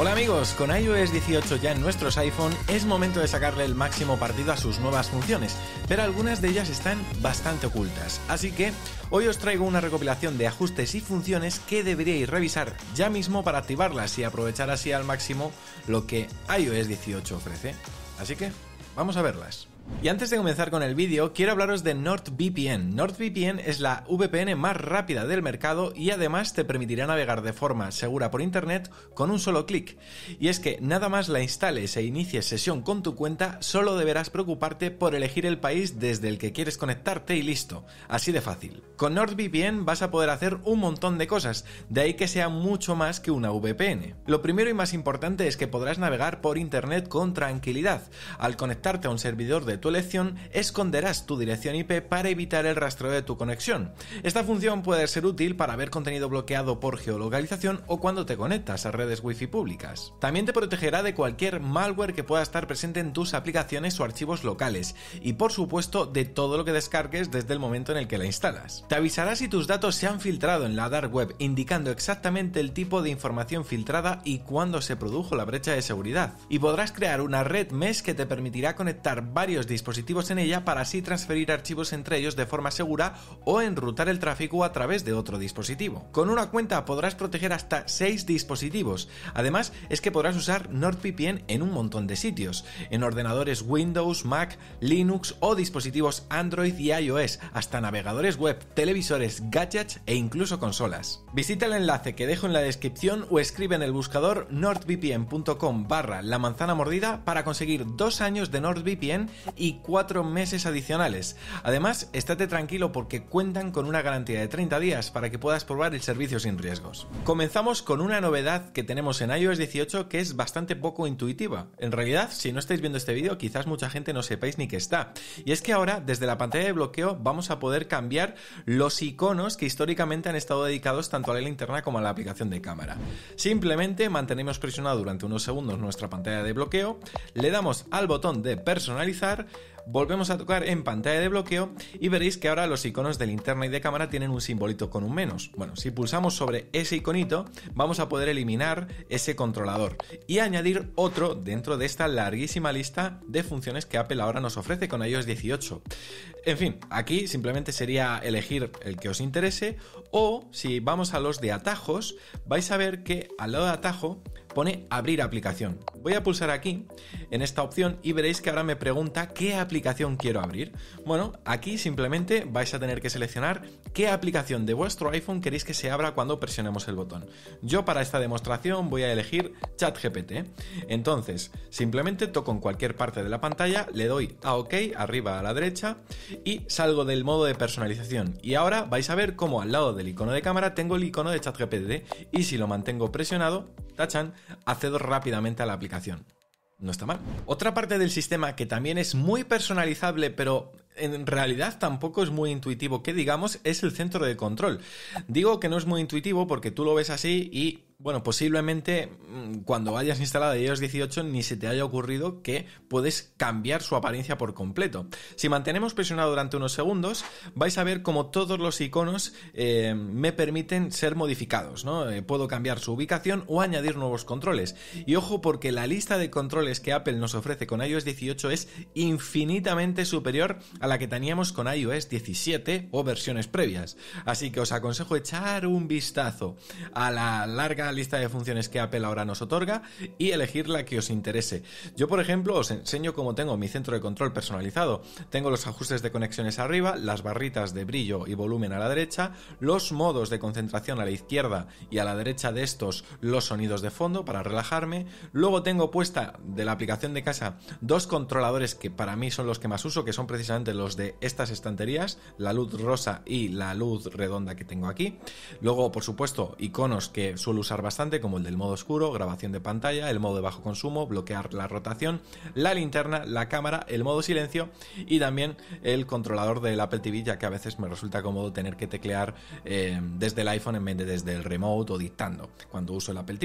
Hola amigos, con iOS 18 ya en nuestros iPhone es momento de sacarle el máximo partido a sus nuevas funciones, pero algunas de ellas están bastante ocultas, así que hoy os traigo una recopilación de ajustes y funciones que deberíais revisar ya mismo para activarlas y aprovechar así al máximo lo que iOS 18 ofrece. Así que vamos a verlas. Y antes de comenzar con el vídeo, quiero hablaros de NordVPN. NordVPN es la VPN más rápida del mercado y además te permitirá navegar de forma segura por internet con un solo clic. Y es que nada más la instales e inicies sesión con tu cuenta, solo deberás preocuparte por elegir el país desde el que quieres conectarte y listo. Así de fácil. Con NordVPN vas a poder hacer un montón de cosas, de ahí que sea mucho más que una VPN. Lo primero y más importante es que podrás navegar por internet con tranquilidad. Al conectarte a un servidor de tu elección, esconderás tu dirección IP para evitar el rastreo de tu conexión. Esta función puede ser útil para ver contenido bloqueado por geolocalización o cuando te conectas a redes wifi públicas. También te protegerá de cualquier malware que pueda estar presente en tus aplicaciones o archivos locales y por supuesto de todo lo que descargues desde el momento en el que la instalas. Te avisará si tus datos se han filtrado en la dark web, indicando exactamente el tipo de información filtrada y cuándo se produjo la brecha de seguridad. Y podrás crear una red mesh que te permitirá conectar varios dispositivos en ella para así transferir archivos entre ellos de forma segura o enrutar el tráfico a través de otro dispositivo. Con una cuenta podrás proteger hasta 6 dispositivos. Además, es que podrás usar NordVPN en un montón de sitios, en ordenadores Windows, Mac, Linux o dispositivos Android y iOS, hasta navegadores web, televisores, gadgets e incluso consolas. Visita el enlace que dejo en la descripción o escribe en el buscador nordvpn.com/la manzana mordida para conseguir 2 años de NordVPN y 4 meses adicionales. Además, estate tranquilo porque cuentan con una garantía de 30 días para que puedas probar el servicio sin riesgos. Comenzamos con una novedad que tenemos en iOS 18 que es bastante poco intuitiva. En realidad, si no estáis viendo este vídeo, quizás mucha gente no sepáis ni que está. Y es que ahora, desde la pantalla de bloqueo, vamos a poder cambiar los iconos que históricamente han estado dedicados tanto a la linterna como a la aplicación de cámara. Simplemente mantenemos presionado durante unos segundos nuestra pantalla de bloqueo, le damos al botón de personalizar, volvemos a tocar en pantalla de bloqueo y veréis que ahora los iconos de linterna y de cámara tienen un simbolito con un menos. Bueno, si pulsamos sobre ese iconito vamos a poder eliminar ese controlador y añadir otro dentro de esta larguísima lista de funciones que Apple ahora nos ofrece con iOS 18. En fin, aquí simplemente sería elegir el que os interese, o si vamos a los de atajos, vais a ver que al lado de atajo pone abrir aplicación. Voy a pulsar aquí en esta opción y veréis que ahora me pregunta qué aplicación quiero abrir. Bueno, aquí simplemente vais a tener que seleccionar qué aplicación de vuestro iPhone queréis que se abra cuando presionemos el botón. Yo para esta demostración voy a elegir ChatGPT. Entonces, simplemente toco en cualquier parte de la pantalla, le doy a OK arriba a la derecha y salgo del modo de personalización. Y ahora vais a ver cómo al lado del icono de cámara tengo el icono de ChatGPT y si lo mantengo presionado, tachan, accedo rápidamente a la aplicación. No está mal. Otra parte del sistema que también es muy personalizable, pero en realidad tampoco es muy intuitivo que digamos, es el centro de control. Digo que no es muy intuitivo porque tú lo ves así y, bueno, posiblemente cuando hayas instalado iOS 18 ni se te haya ocurrido que puedes cambiar su apariencia por completo. Si mantenemos presionado durante unos segundos, vais a ver como todos los iconos me permiten ser modificados, ¿no? Puedo cambiar su ubicación o añadir nuevos controles. Y ojo, porque la lista de controles que Apple nos ofrece con iOS 18 es infinitamente superior a la que teníamos con iOS 17 o versiones previas. Así que os aconsejo echar un vistazo a la larga lista de funciones que Apple ahora nos otorga y elegir la que os interese. Yo, por ejemplo, os enseño cómo tengo mi centro de control personalizado. Tengo los ajustes de conexiones arriba, las barritas de brillo y volumen a la derecha, los modos de concentración a la izquierda y a la derecha de estos los sonidos de fondo para relajarme. Luego tengo puesta de la aplicación de casa 2 controladores que para mí son los que más uso, que son precisamente los de estas estanterías, la luz rosa y la luz redonda que tengo aquí. Luego, por supuesto, iconos que suelo usar bastante, como el del modo oscuro, grabación de pantalla, el modo de bajo consumo, bloquear la rotación, la linterna, la cámara, el modo silencio y también el controlador del Apple TV, ya que a veces me resulta cómodo tener que teclear desde el iPhone en vez de desde el remote o dictando cuando uso el Apple TV.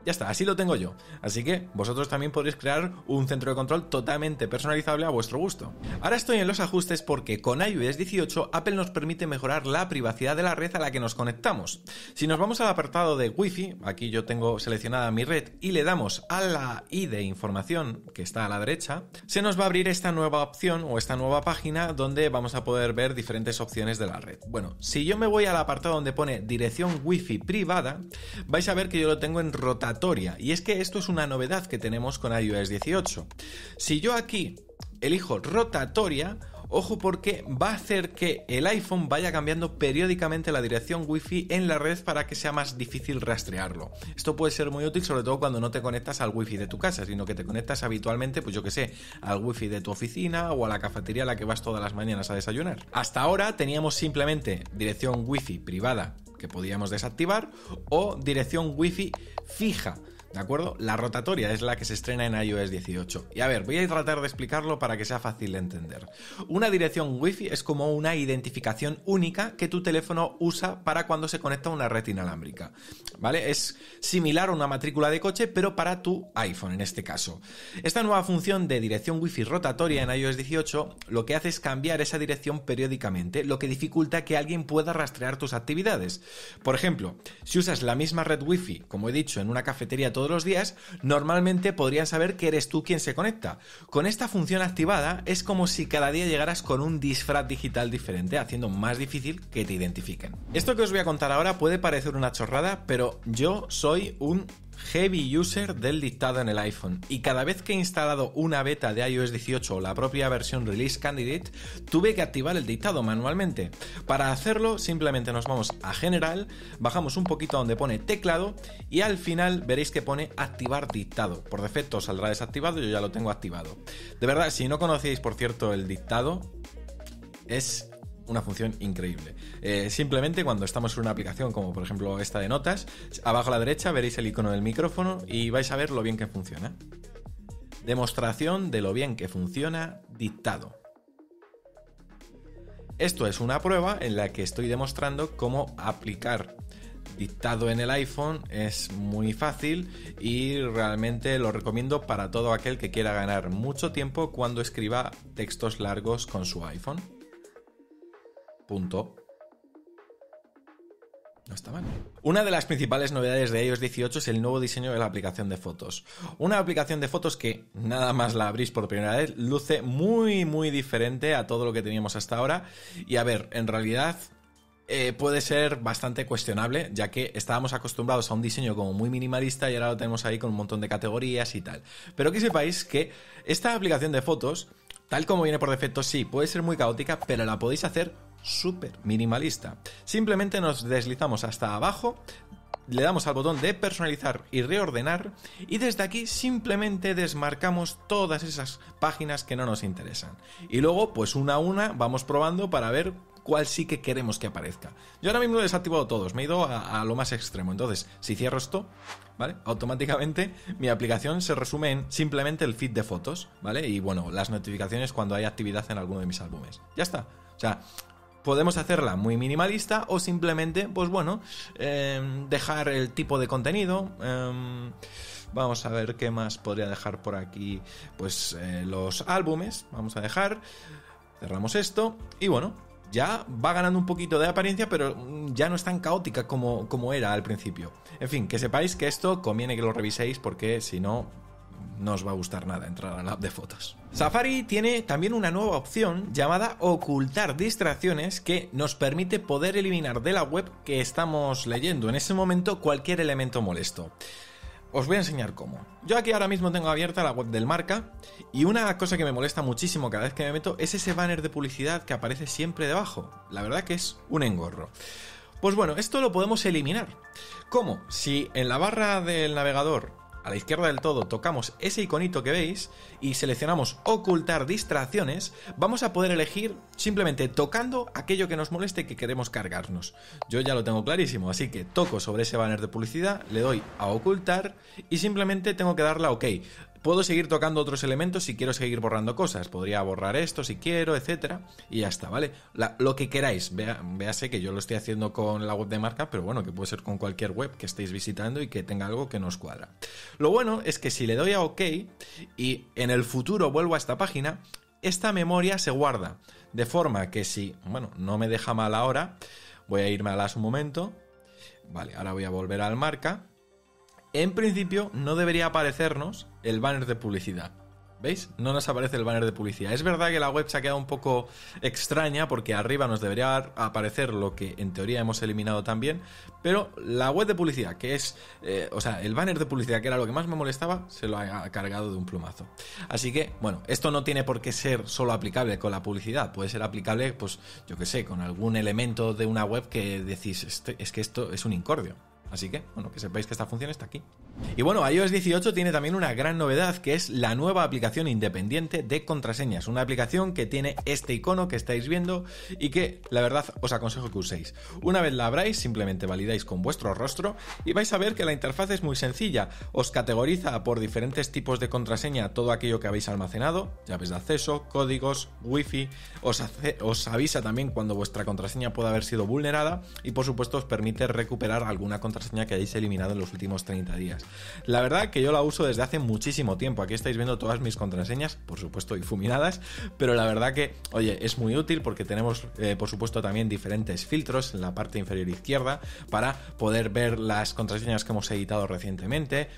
Ya está, así lo tengo yo. Así que vosotros también podréis crear un centro de control totalmente personalizable a vuestro gusto. Ahora estoy en los ajustes porque con iOS 18 Apple nos permite mejorar la privacidad de la red a la que nos conectamos. Si nos vamos al apartado de Wi-Fi, aquí yo tengo seleccionada mi red y le damos a la I de información que está a la derecha, se nos va a abrir esta nueva opción o esta nueva página donde vamos a poder ver diferentes opciones de la red. Bueno, si yo me voy al apartado donde pone dirección Wi-Fi privada, vais a ver que yo lo tengo en rotatoria. Y es que esto es una novedad que tenemos con iOS 18. Si yo aquí elijo rotatoria, ojo porque va a hacer que el iPhone vaya cambiando periódicamente la dirección Wi-Fi en la red para que sea más difícil rastrearlo. Esto puede ser muy útil sobre todo cuando no te conectas al Wi-Fi de tu casa, sino que te conectas habitualmente, pues yo que sé, al Wi-Fi de tu oficina o a la cafetería a la que vas todas las mañanas a desayunar. Hasta ahora teníamos simplemente dirección Wi-Fi privada que podíamos desactivar o dirección Wi-Fi fija. ¿De acuerdo? La rotatoria es la que se estrena en iOS 18. Y a ver, voy a tratar de explicarlo para que sea fácil de entender. Una dirección Wi-Fi es como una identificación única que tu teléfono usa para cuando se conecta a una red inalámbrica. ¿Vale? Es similar a una matrícula de coche, pero para tu iPhone en este caso. Esta nueva función de dirección Wi-Fi rotatoria en iOS 18 lo que hace es cambiar esa dirección periódicamente, lo que dificulta que alguien pueda rastrear tus actividades. Por ejemplo, si usas la misma red Wi-Fi, como he dicho, en una cafetería todos los días, normalmente podrían saber que eres tú quien se conecta. Con esta función activada es como si cada día llegaras con un disfraz digital diferente, haciendo más difícil que te identifiquen. Esto que os voy a contar ahora puede parecer una chorrada, pero yo soy un heavy user del dictado en el iPhone y cada vez que he instalado una beta de iOS 18 o la propia versión Release Candidate tuve que activar el dictado manualmente. Para hacerlo simplemente nos vamos a General, bajamos un poquito donde pone teclado y al final veréis que pone activar dictado. Por defecto saldrá desactivado, yo ya lo tengo activado. De verdad, si no conocéis por cierto el dictado, es una función increíble. Simplemente cuando estamos en una aplicación como por ejemplo esta de notas, abajo a la derecha veréis el icono del micrófono y vais a ver lo bien que funciona. Demostración de lo bien que funciona dictado. Esto es una prueba en la que estoy demostrando cómo aplicar dictado en el iPhone es muy fácil y realmente lo recomiendo para todo aquel que quiera ganar mucho tiempo cuando escriba textos largos con su iPhone. Punto. No está mal. Una de las principales novedades de iOS 18 es el nuevo diseño de la aplicación de fotos. Una aplicación de fotos que, nada más la abrís por primera vez, luce muy diferente a todo lo que teníamos hasta ahora. Y a ver, en realidad puede ser bastante cuestionable, ya que estábamos acostumbrados a un diseño como muy minimalista y ahora lo tenemos ahí con un montón de categorías y tal. Pero que sepáis que esta aplicación de fotos, tal como viene por defecto, sí, puede ser muy caótica, pero la podéis hacer súper minimalista. Simplemente nos deslizamos hasta abajo, le damos al botón de personalizar y reordenar y desde aquí simplemente desmarcamos todas esas páginas que no nos interesan. Y luego, pues una a una, vamos probando para ver cuál sí que queremos que aparezca. Yo ahora mismo lo he desactivado todos, me he ido a lo más extremo. Entonces, si cierro esto, ¿vale? Automáticamente mi aplicación se resume en simplemente el feed de fotos, ¿vale? Y bueno, las notificaciones cuando hay actividad en alguno de mis álbumes. Ya está. O sea, podemos hacerla muy minimalista o simplemente, pues bueno, dejar el tipo de contenido. Vamos a ver qué más podría dejar por aquí. Pues los álbumes, vamos a dejar. Cerramos esto y bueno, ya va ganando un poquito de apariencia, pero ya no es tan caótica como era al principio. En fin, que sepáis que esto conviene que lo reviséis porque si no, no os va a gustar nada entrar a la app de fotos. Safari tiene también una nueva opción llamada ocultar distracciones que nos permite poder eliminar de la web que estamos leyendo en ese momento cualquier elemento molesto. Os voy a enseñar cómo. Yo aquí ahora mismo tengo abierta la web del Marca y una cosa que me molesta muchísimo cada vez que me meto es ese banner de publicidad que aparece siempre debajo. La verdad que es un engorro. Pues bueno, esto lo podemos eliminar. ¿Cómo? Si en la barra del navegador a la izquierda del todo tocamos ese iconito que veis y seleccionamos ocultar distracciones, vamos a poder elegir simplemente tocando aquello que nos moleste y que queremos cargarnos. Yo ya lo tengo clarísimo, así que toco sobre ese banner de publicidad, le doy a ocultar y simplemente tengo que darle a OK. Puedo seguir tocando otros elementos si quiero seguir borrando cosas. Podría borrar esto si quiero, etcétera. Y ya está, ¿vale? Lo que queráis. Véase que yo lo estoy haciendo con la web de marca, pero bueno, que puede ser con cualquier web que estéis visitando y que tenga algo que nos cuadra. Lo bueno es que si le doy a OK y en el futuro vuelvo a esta página, esta memoria se guarda. De forma que si, bueno, no me deja mal ahora, voy a irme a las un momento. Vale, ahora voy a volver al marca. En principio no debería aparecernos el banner de publicidad. ¿Veis? No nos aparece el banner de publicidad. Es verdad que la web se ha quedado un poco extraña porque arriba nos debería aparecer lo que en teoría hemos eliminado también, pero la web de publicidad, que es, el banner de publicidad, que era lo que más me molestaba, se lo ha cargado de un plumazo. Así que, bueno, esto no tiene por qué ser solo aplicable con la publicidad, puede ser aplicable, pues, yo que sé, con algún elemento de una web que decís, es que esto es un incordio. Así que, bueno, que sepáis que esta función está aquí. Y bueno, iOS 18 tiene también una gran novedad, que es la nueva aplicación independiente de contraseñas. Una aplicación que tiene este icono que estáis viendo y que, la verdad, os aconsejo que uséis. Una vez la abráis, simplemente validáis con vuestro rostro y vais a ver que la interfaz es muy sencilla. Os categoriza por diferentes tipos de contraseña todo aquello que habéis almacenado, llaves de acceso, códigos, wifi, os avisa también cuando vuestra contraseña pueda haber sido vulnerada y, por supuesto, os permite recuperar alguna contraseña que hayáis eliminado en los últimos 30 días. La verdad que yo la uso desde hace muchísimo tiempo. Aquí estáis viendo todas mis contraseñas, por supuesto difuminadas, pero la verdad que, oye, es muy útil porque tenemos, por supuesto, también diferentes filtros en la parte inferior izquierda para poder ver las contraseñas que hemos editado recientemente,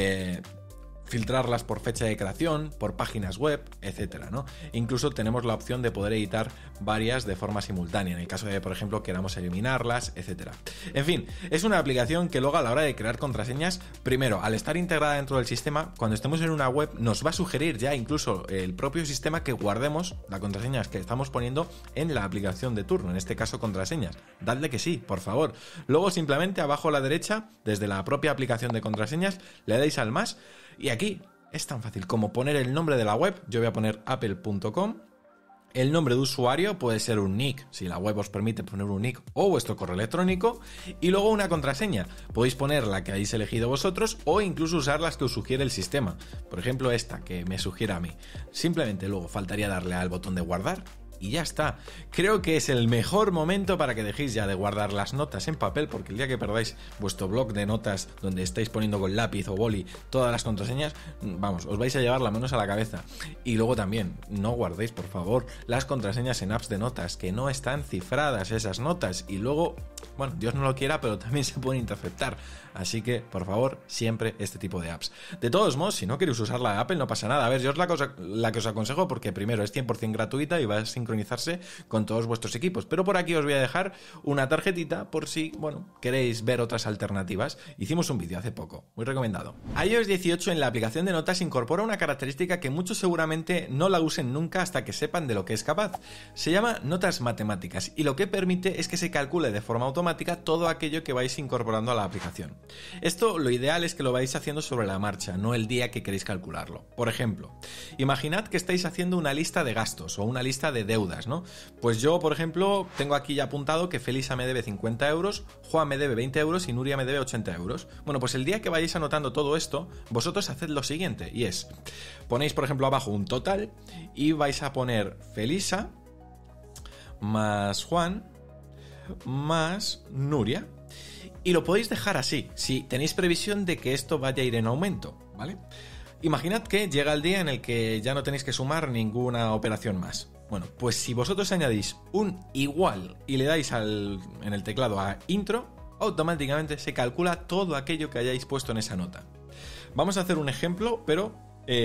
filtrarlas por fecha de creación, por páginas web, etcétera, ¿no? Incluso tenemos la opción de poder editar varias de forma simultánea, en el caso de, por ejemplo, queramos eliminarlas, etcétera. En fin, es una aplicación que luego a la hora de crear contraseñas, primero, al estar integrada dentro del sistema, cuando estemos en una web, nos va a sugerir ya incluso el propio sistema que guardemos las contraseñas que estamos poniendo en la aplicación de turno, en este caso contraseñas. Dadle que sí, por favor. Luego simplemente abajo a la derecha, desde la propia aplicación de contraseñas, le dais al más. Y aquí es tan fácil como poner el nombre de la web. Yo voy a poner apple.com. El nombre de usuario puede ser un nick, si la web os permite poner un nick o vuestro correo electrónico. Y luego una contraseña. Podéis poner la que hayáis elegido vosotros o incluso usar las que os sugiere el sistema. Por ejemplo, esta que me sugiere a mí. Simplemente luego faltaría darle al botón de guardar. Y ya está. Creo que es el mejor momento para que dejéis ya de guardar las notas en papel, porque el día que perdáis vuestro bloc de notas donde estáis poniendo con lápiz o boli todas las contraseñas, vamos, os vais a llevar las manos a la cabeza. Y luego también, no guardéis, por favor, las contraseñas en apps de notas, que no están cifradas esas notas. Y luego, bueno, Dios no lo quiera, pero también se pueden interceptar. Así que, por favor, siempre este tipo de apps. De todos modos, si no queréis usar la de Apple, no pasa nada. A ver, yo es la que os aconsejo porque primero es 100% gratuita y va a sincronizarse con todos vuestros equipos. Pero por aquí os voy a dejar una tarjetita por si, bueno, queréis ver otras alternativas. Hicimos un vídeo hace poco, muy recomendado. iOS 18 en la aplicación de notas incorpora una característica que muchos seguramente no la usen nunca hasta que sepan de lo que es capaz. Se llama notas matemáticas y lo que permite es que se calcule de forma automática todo aquello que vais incorporando a la aplicación. Esto lo ideal es que lo vais haciendo sobre la marcha, no el día que queréis calcularlo. Por ejemplo, imaginad que estáis haciendo una lista de gastos o una lista de deudas, ¿no? Pues yo, por ejemplo, tengo aquí ya apuntado que Felisa me debe 50 euros, Juan me debe 20 euros y Nuria me debe 80 euros. Bueno, pues el día que vayáis anotando todo esto, vosotros haced lo siguiente, y es, ponéis por ejemplo abajo un total y vais a poner Felisa más Juan más Nuria. Y lo podéis dejar así, si tenéis previsión de que esto vaya a ir en aumento, ¿vale? Imaginad que llega el día en el que ya no tenéis que sumar ninguna operación más. Bueno, pues si vosotros añadís un igual y le dais en el teclado a intro, automáticamente se calcula todo aquello que hayáis puesto en esa nota. Vamos a hacer un ejemplo, pero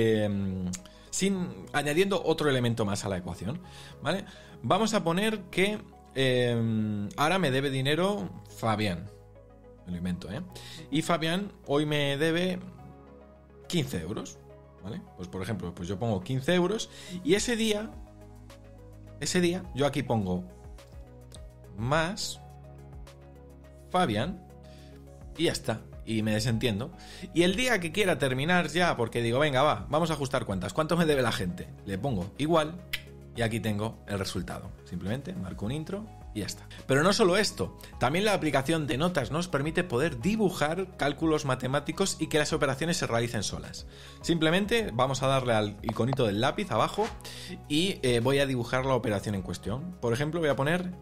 añadiendo otro elemento más a la ecuación, ¿vale? Vamos a poner que ahora me debe dinero Fabián. Me lo invento, ¿eh? Y Fabián hoy me debe 15 euros, ¿vale? Pues por ejemplo, pues yo pongo 15 euros y ese día yo aquí pongo más Fabián y ya está. Y me desentiendo. Y el día que quiera terminar ya, porque digo, venga, vamos a ajustar cuentas. ¿Cuánto me debe la gente? Le pongo igual y aquí tengo el resultado. Simplemente marco un intro y ya está. Pero no solo esto, también la aplicación de notas nos permite poder dibujar cálculos matemáticos y que las operaciones se realicen solas. Simplemente vamos a darle al iconito del lápiz abajo y voy a dibujar la operación en cuestión. Por ejemplo, voy a poner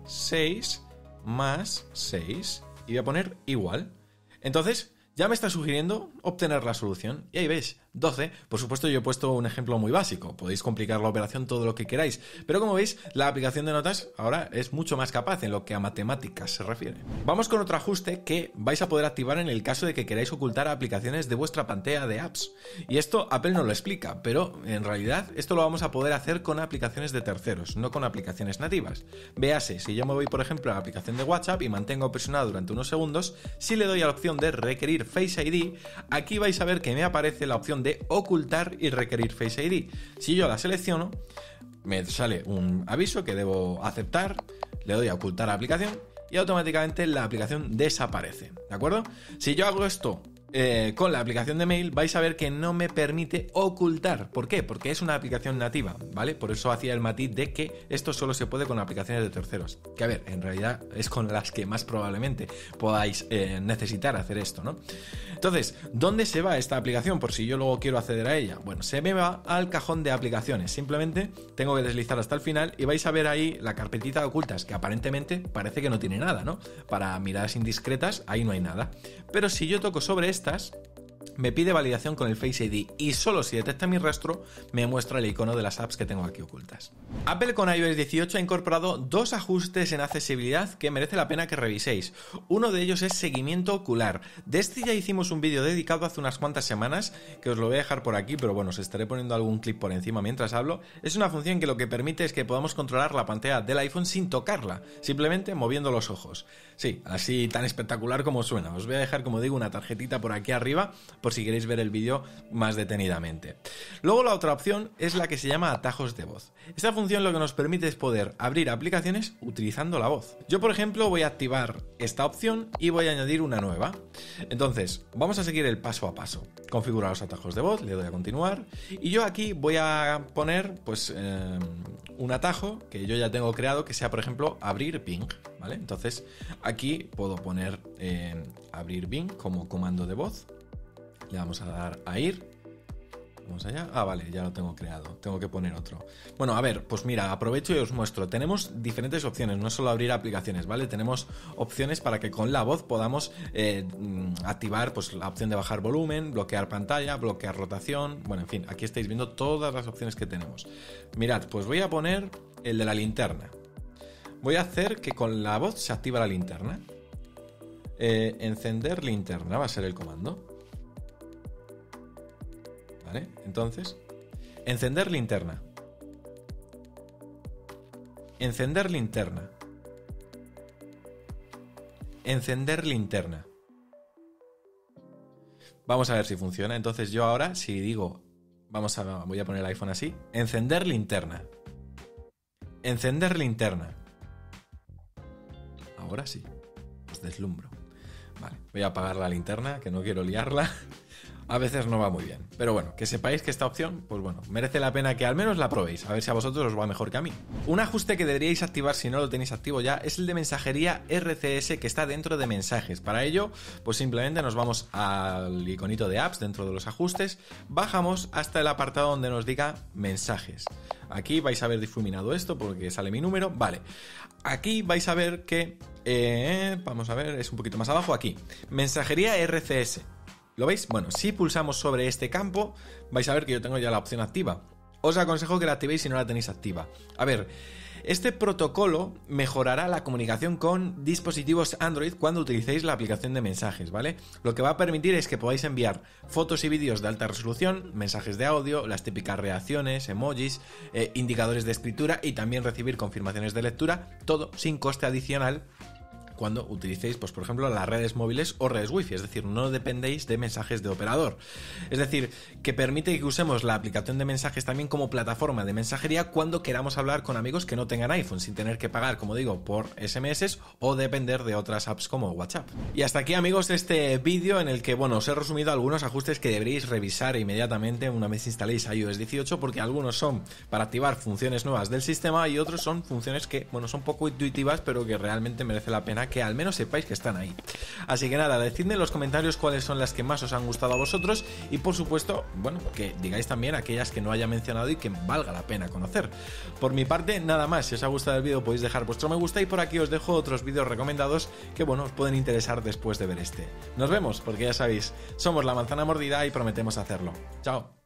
6 más 6 y voy a poner igual. Entonces ya me está sugiriendo obtener la solución. Y ahí veis, 12. Por supuesto, yo he puesto un ejemplo muy básico. Podéis complicar la operación todo lo que queráis. Pero como veis, la aplicación de notas ahora es mucho más capaz en lo que a matemáticas se refiere. Vamos con otro ajuste que vais a poder activar en el caso de que queráis ocultar aplicaciones de vuestra pantalla de apps. Y esto Apple no lo explica, pero en realidad esto lo vamos a poder hacer con aplicaciones de terceros, no con aplicaciones nativas. Véase, si yo me voy por ejemplo a la aplicación de WhatsApp y mantengo presionado durante unos segundos, si le doy a la opción de requerir Face ID, aquí vais a ver que me aparece la opción de ocultar y requerir Face ID. Si yo la selecciono, me sale un aviso que debo aceptar, le doy a ocultar aplicación y automáticamente la aplicación desaparece, ¿de acuerdo? Si yo hago esto con la aplicación de mail, vais a ver que no me permite ocultar. ¿Por qué? Porque es una aplicación nativa, ¿vale? Por eso hacía el matiz de que esto solo se puede con aplicaciones de terceros. Que a ver, en realidad es con las que más probablemente podáis necesitar hacer esto, ¿no? Entonces, ¿dónde se va esta aplicación? Por si yo luego quiero acceder a ella. Bueno, se me va al cajón de aplicaciones. Simplemente tengo que deslizar hasta el final y vais a ver ahí la carpetita de ocultas, que aparentemente parece que no tiene nada, ¿no? Para miradas indiscretas, ahí no hay nada. Pero si yo toco sobre estas, me pide validación con el Face ID y solo si detecta mi rostro me muestra el icono de las apps que tengo aquí ocultas. Apple con iOS 18 ha incorporado dos ajustes en accesibilidad que merece la pena que reviséis. Uno de ellos es seguimiento ocular. De este ya hicimos un vídeo dedicado hace unas cuantas semanas, que os lo voy a dejar por aquí, pero bueno, os estaré poniendo algún clip por encima mientras hablo. Es una función que lo que permite es que podamos controlar la pantalla del iPhone sin tocarla, simplemente moviendo los ojos. Sí, así tan espectacular como suena. Os voy a dejar, como digo, una tarjetita por aquí arriba, por si queréis ver el vídeo más detenidamente. Luego la otra opción es la que se llama atajos de voz. Esta función lo que nos permite es poder abrir aplicaciones utilizando la voz. Yo, por ejemplo, voy a activar esta opción y voy a añadir una nueva. Entonces, vamos a seguir el paso a paso. Configurar los atajos de voz, le doy a continuar y yo aquí voy a poner pues un atajo que yo ya tengo creado que sea, por ejemplo, abrir Bing, ¿vale? Entonces, aquí puedo poner abrir Bing como comando de voz. Le vamos a dar a ir. Vamos allá. Ah, vale, ya lo tengo creado. Tengo que poner otro. Bueno, a ver, pues mira, aprovecho y os muestro. Tenemos diferentes opciones, no solo abrir aplicaciones, ¿vale? Tenemos opciones para que con la voz podamos activar pues la opción de bajar volumen, bloquear pantalla, bloquear rotación. Bueno, en fin, aquí estáis viendo todas las opciones que tenemos. Mirad, pues voy a poner el de la linterna. Voy a hacer que con la voz se activa la linterna. Encender linterna va a ser el comando. ¿Vale? Entonces, encender linterna. Encender linterna. Encender linterna. Vamos a ver si funciona. Entonces yo ahora, si digo, voy a poner el iPhone así. Encender linterna. Encender linterna. Ahora sí. Os deslumbro. Vale, voy a apagar la linterna, que no quiero liarla. A veces no va muy bien. Pero bueno, que sepáis que esta opción, pues bueno, merece la pena que al menos la probéis. A ver si a vosotros os va mejor que a mí. Un ajuste que deberíais activar si no lo tenéis activo ya es el de mensajería RCS que está dentro de mensajes. Para ello, pues simplemente nos vamos al iconito de apps dentro de los ajustes. Bajamos hasta el apartado donde nos diga mensajes. Aquí vais a ver difuminado esto porque sale mi número. Vale. Aquí vais a ver que... vamos a ver, es un poquito más abajo. Aquí. Mensajería RCS. ¿Lo veis? Bueno, si pulsamos sobre este campo, vais a ver que yo tengo ya la opción activa. Os aconsejo que la activéis si no la tenéis activa. A ver, este protocolo mejorará la comunicación con dispositivos Android cuando utilicéis la aplicación de mensajes, ¿vale? Lo que va a permitir es que podáis enviar fotos y vídeos de alta resolución, mensajes de audio, las típicas reacciones, emojis, indicadores de escritura y también recibir confirmaciones de lectura, todo sin coste adicional cuando utilicéis, pues por ejemplo, las redes móviles o redes wifi, es decir, no dependéis de mensajes de operador. Es decir, que permite que usemos la aplicación de mensajes también como plataforma de mensajería cuando queramos hablar con amigos que no tengan iPhone, sin tener que pagar, como digo, por SMS o depender de otras apps como WhatsApp. Y hasta aquí, amigos, este vídeo en el que, bueno, os he resumido algunos ajustes que deberéis revisar inmediatamente una vez instaléis iOS 18, porque algunos son para activar funciones nuevas del sistema y otros son funciones que, bueno, son poco intuitivas, pero que realmente merece la pena que al menos sepáis que están ahí. Así que nada, decidme en los comentarios cuáles son las que más os han gustado a vosotros y, por supuesto, bueno, que digáis también aquellas que no haya mencionado y que valga la pena conocer. Por mi parte, nada más. Si os ha gustado el vídeo podéis dejar vuestro me gusta y por aquí os dejo otros vídeos recomendados que, bueno, os pueden interesar después de ver este. Nos vemos, porque ya sabéis, somos La Manzana Mordida y prometemos hacerlo. Chao.